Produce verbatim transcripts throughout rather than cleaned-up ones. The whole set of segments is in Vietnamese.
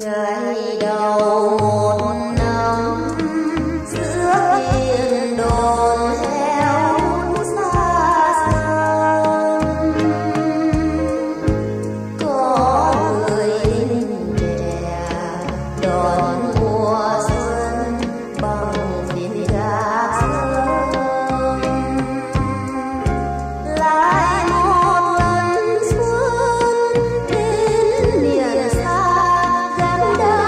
ngày đầu một năm giữa thiên đồn heo xa xăm, có người trẻ đón mùa xuân bằng thịt gà sớm. Lại một lần xuân đến miền xa gắn đá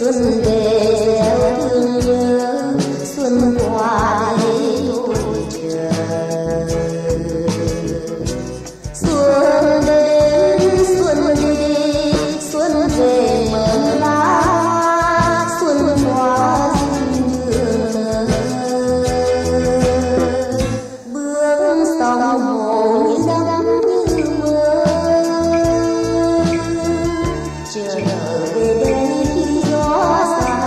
xuân về gieo thương nhớ xuân qua đây tôi chờ xuân đến xuân đi xuân về mờ lá xuân hoa rừng nở bước sông hồ như đắm như mơ chờ về đây khi gió xa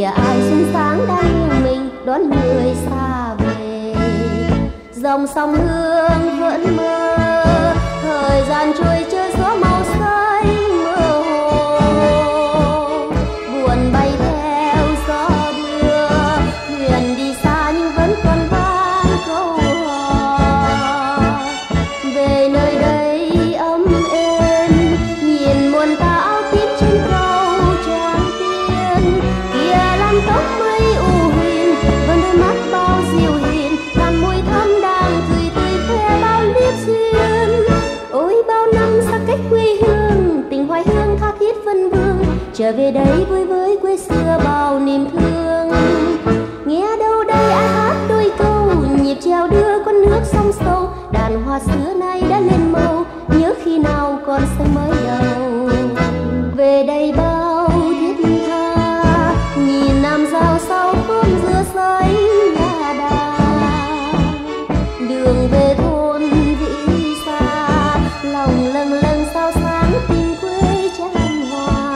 kìa ai xuân sáng đang nghiêng mình đón người xa về. Dòng sông Hương vẫn mơ, thời gian trôi chơi gió màu xanh mơ hồ. Buồn bay theo gió đưa, thuyền đi xa nhưng vẫn còn vang câu hò. Về nơi đây ấm êm, nhìn muôn tao tím trên cầu Tràng Tiền. Kìa làn tóc mây u huyền, vẫn đôi mắt bao diệu hiền, làn môi thắm đang cười tươi khoe bao liếp duyên. Ôi bao năm xa cách quê hương, tình hoài hương tha thiết vân vương, trở về đây vui với quê xưa bao niềm thương. Nghe đâu đây ai hát đôi câu, nhịp treo đưa con nước sông sâu, đàn hoa xưa nay đã lên màu, nhớ khi nào còn xanh mới đầu. Về đây bao thiết tha, nhìn nam giao sau khóm dừa xanh lá đà. Đường về thôn vĩ xa, lòng lâng lâng sao sáng tình quê chan hòa.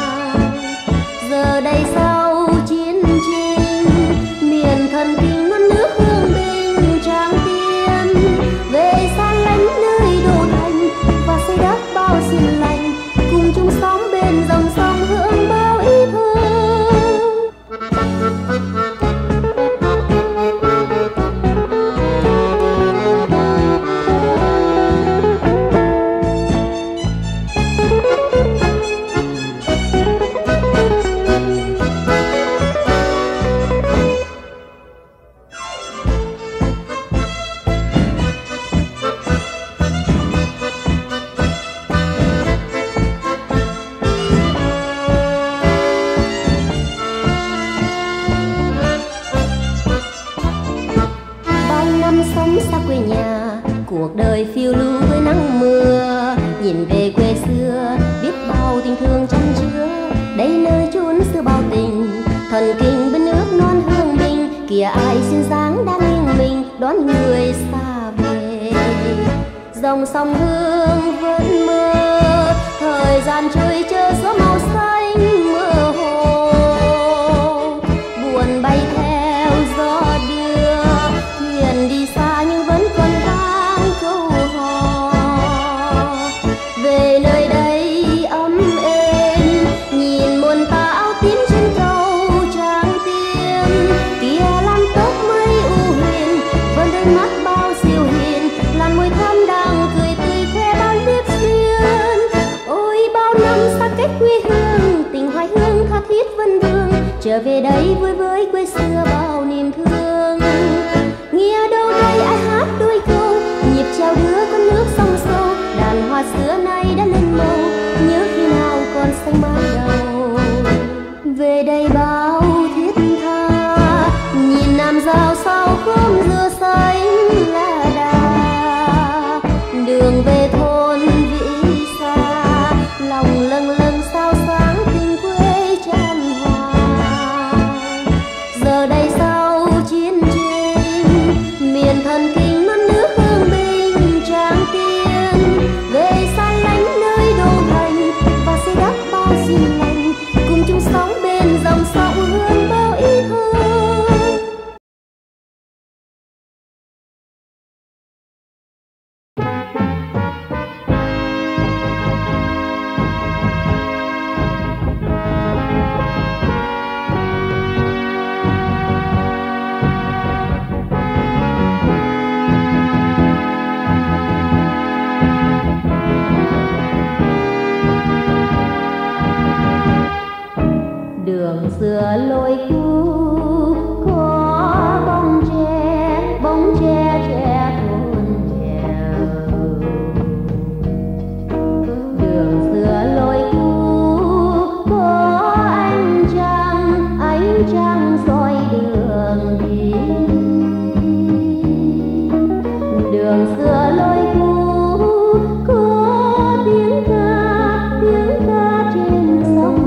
Giờ đây sau chiến tranh, miền thần kinh non nước hương bình Tràng Tiền. Về xa lánh nơi đô thành và xây đắp bao xiên lành, cùng chung sống bên dòng sông hương bao ý thơ. Sống xa quê nhà, cuộc đời phiêu lưu với nắng mưa. Nhìn về quê xưa, biết bao tình thương chan chứa. Đây nơi chốn xưa bao tình, thần kinh bên nước non hương bình. Kìa ai xuyên dáng đang nghiêng mình đón người xa về. Dòng sông Hương vẫn mơ, thời gian trôi chờ gió màu xanh mơ hồ. Buồn bay theo gió đưa, thuyền đi xa nhưng vẫn còn vang câu hò. Về nơi đây ấm êm, nhìn muôn tà áo tím trên cầu Tràng Tiền. Kìa làn tóc mây u huyền, vẫn đôi mắt bao diệu hiền, làn môi thắm đang cười tươi khoe bao liếp duyên. Ôi bao năm xa cách quê hương, tình hoài hương tha thiết vân vương, trở về đây vui với quê xưa bao niềm thương. Nghe đâu đây ai hát đôi câu, nhịp treo đưa con nước sông sâu, đàn hoa xưa nay đã lên màu, nhớ khi nào còn xanh mãi đầu. Về đây bao thiết tha, nhìn nam giao sau khóm dừa xanh lá đà. Đường về thôn vĩ xa, lòng lâng lâng sao sáng tình quê chan hòa. Giờ đây sau chiến tranh, miền thần kinh non nước hương bình Tràng Tiền. Về xa lánh nơi đô thành và xây đắp bao xiên lành, cùng chung sống bên dòng sông hương bao ý thơ. Đường xưa lối cũ có bóng tre, bóng tre tre thôn trèo. Đường xưa lối cũ có ánh trăng, ánh trăng soi đường đi. Đường xưa lối cũ có tiếng ca, tiếng ca trên sông.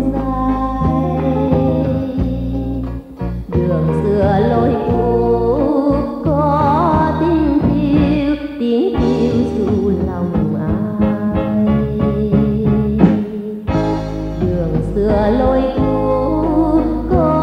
Đường xưa lối cũ có tiếng kêu, tiếng kêu du lòng ai. Đường xưa lối cũ có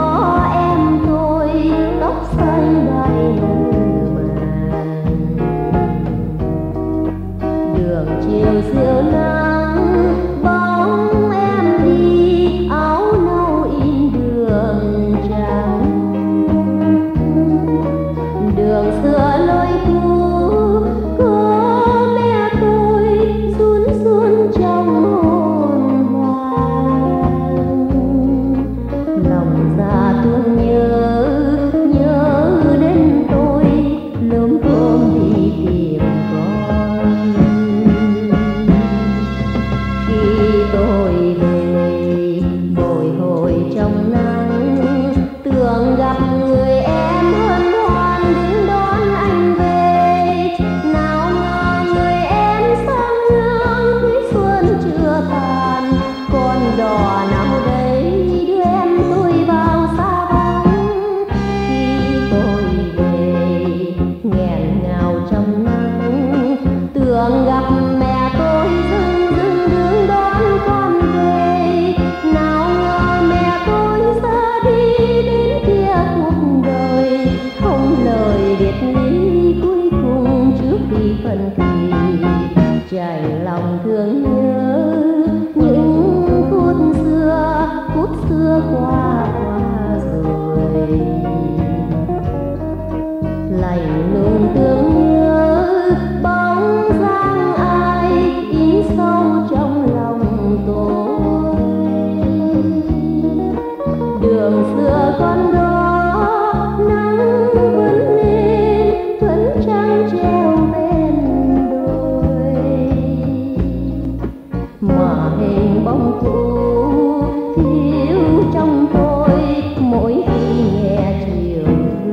phân kỳ, trải lòng thương nhớ những phút xưa, phút xưa qua qua rồi. Lạnh lùng thương nhớ bóng dáng ai in sâu trong lòng tôi. Đường xưa con đó nắng vẫn lên, vẫn trăng treo bên đồi, mà hình bóng cũ thiếu trong tôi mỗi khi nghe chiều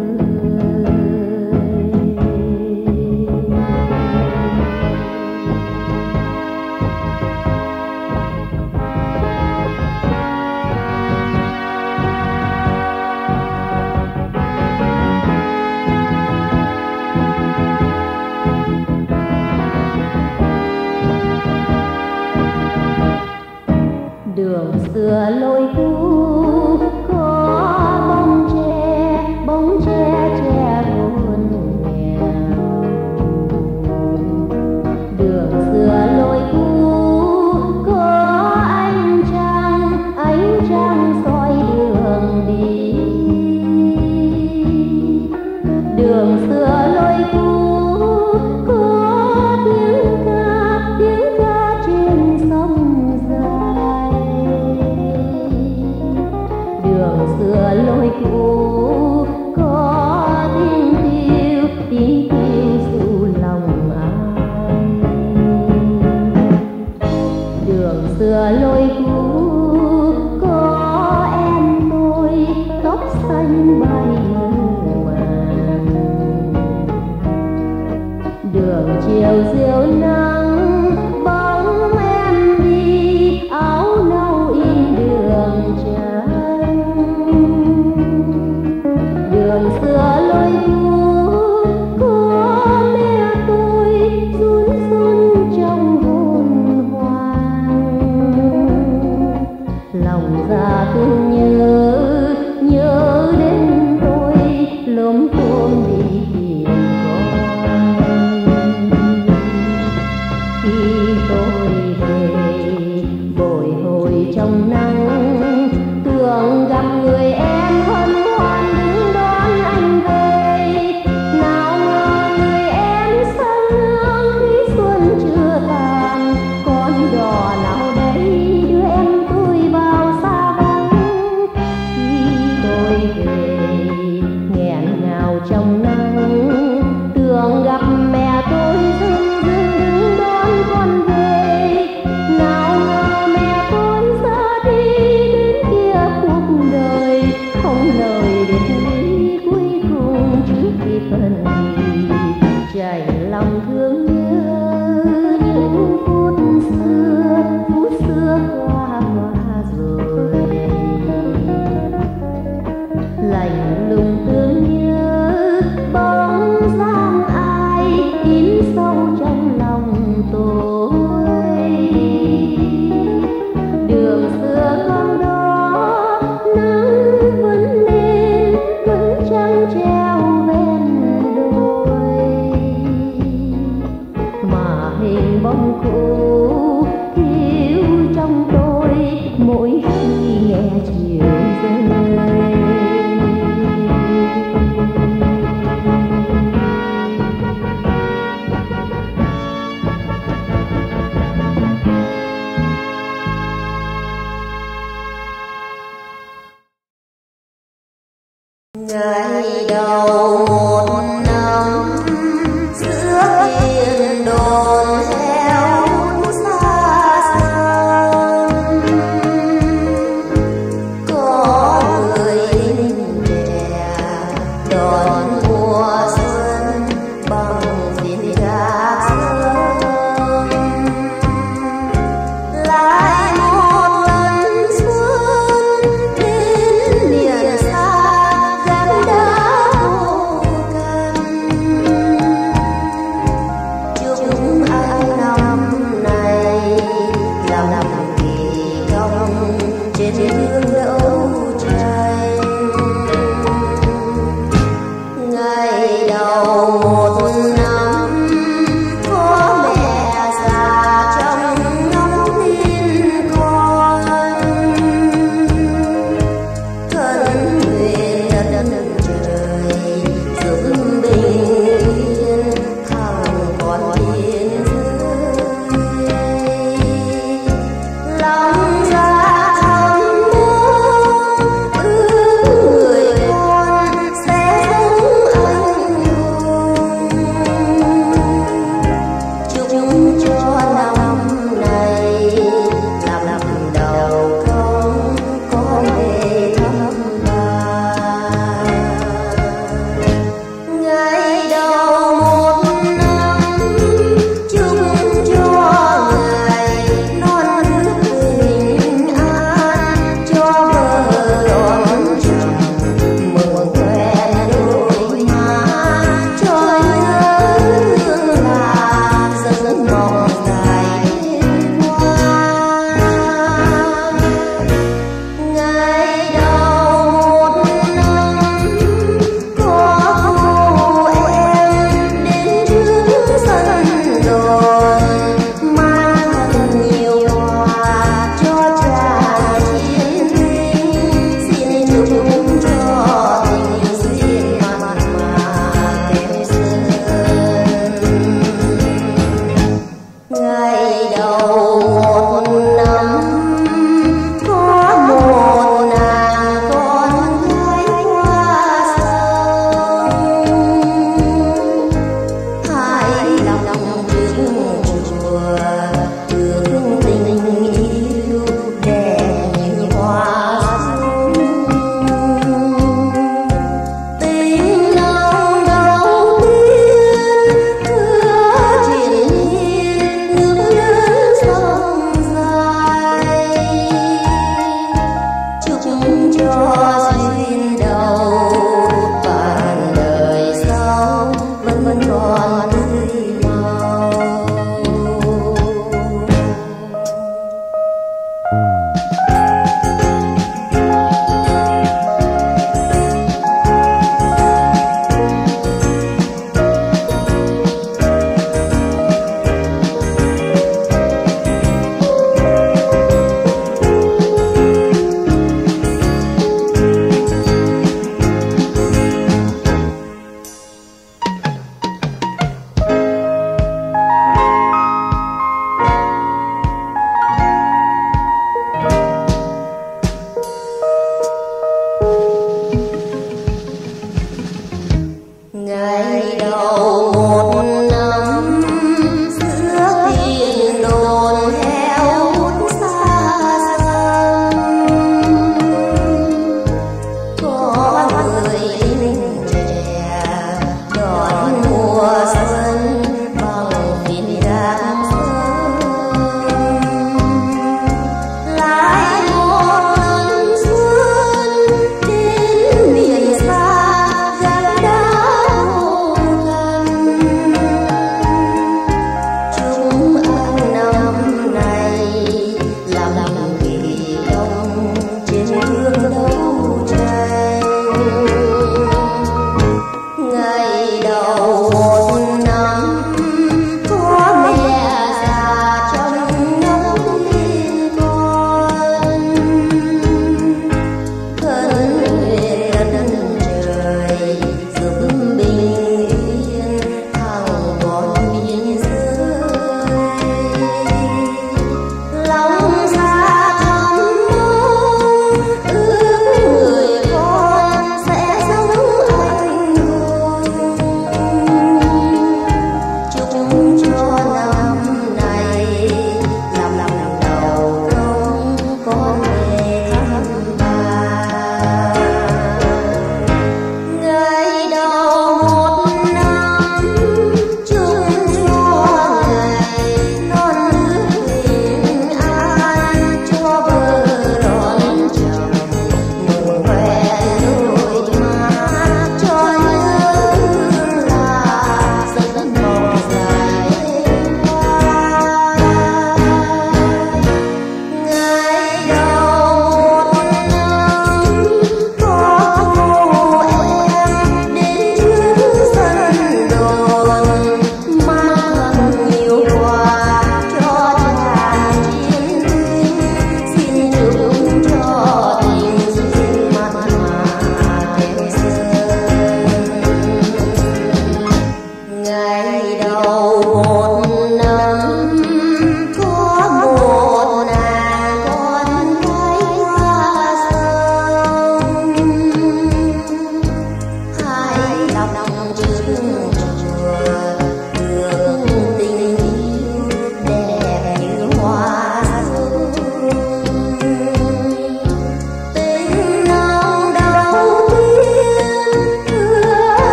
đường xưa lối cũ có bóng tre, bóng tre tre hôn nghèo. Đường xưa lối cũ có ánh trăng, ánh trăng soi đường đi. Đường xưa lối cũ có tiếng ca, tiếng ca trên sông dài. Đường xưa lối cũ có tiếng tiêu, tiếng tiêu ru lòng ai. Đường xưa lối cũ có em tôi, tóc xanh bay màng. Đường chiều diều nắng bóng em đi, áo nâu in đường trắng. Đường xưa lối cũ có mẹ tôi run run trong hồn hoang. Lòng già thương nhớ, nhớ đến tôi lốm cốm đi tìm con. Khi tôi về bồi hồi trong nắng, tưởng gặp người em hân hoan đứng đón anh về. Nào ngờ người em sang nương khi xuân chưa tàn, con đò nào đấy đưa em tôi vào xa vắng. Khi tôi về nghẹn ngào trong nắng, tưởng gặp mẹ tôi dưng dưng đứng đón con về. Nào ngờ mẹ tôi ra đi đến kia cuộc đời, không lời biệt ly cuối cùng trước khi phân kỳ. Trải lòng thương nhớ những phút xưa, phút xưa qua qua rồi. Lạnh lùng thương nhớ bóng dáng ai in sâu trong lòng tôi. Đường xưa con đó nắng vẫn lên, vẫn trăng treo bên đồi, mà hình bóng cũ